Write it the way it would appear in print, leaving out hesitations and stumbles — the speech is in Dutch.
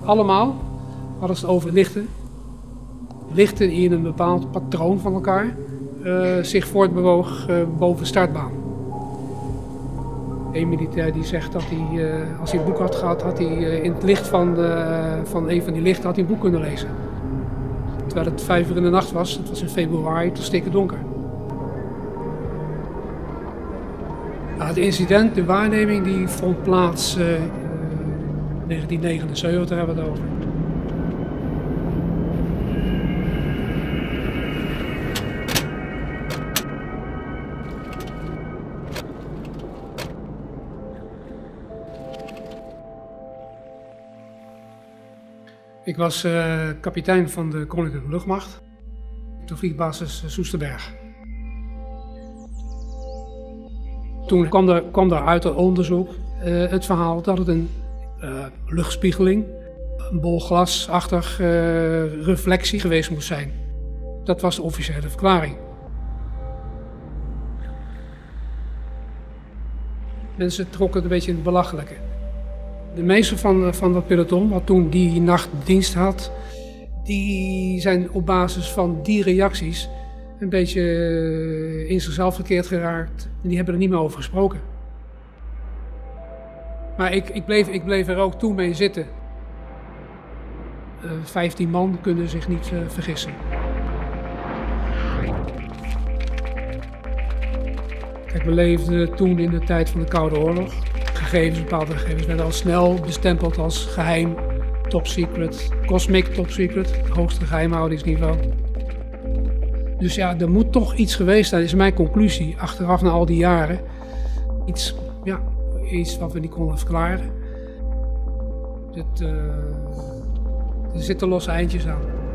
Allemaal hadden ze het over lichten. Lichten die in een bepaald patroon van elkaar zich voortbewoog boven de startbaan. Een militair die zegt dat hij, als hij een boek had gehad, had hij in het licht van een van die lichten had hij een boek kunnen lezen. Terwijl het 5 uur in de nacht was, het was in februari, het was stikken donker. Nou, het incident, de waarneming, die vond plaats 1979, daar hebben we het over. Ik was kapitein van de Koninklijke Luchtmacht, de vliegbasis Soesterberg. Toen kwam daar uit het onderzoek het verhaal dat het een luchtspiegeling, een bol glasachtig reflectie geweest moest zijn. Dat was de officiële verklaring. Mensen trokken het een beetje in het belachelijke. De meeste van dat peloton, wat toen die nacht dienst had, die zijn op basis van die reacties een beetje in zichzelf verkeerd geraakt en die hebben er niet meer over gesproken. Maar ik bleef er ook toen mee zitten. 15 man kunnen zich niet vergissen. Kijk, we leefden toen in de tijd van de Koude Oorlog. Bepaalde gegevens werden al snel bestempeld als geheim, top secret, cosmic top secret, het hoogste geheimhoudingsniveau. Dus ja, er moet toch iets geweest zijn, is mijn conclusie, achteraf na al die jaren. Iets wat we niet konden verklaren. Er zitten losse eindjes aan.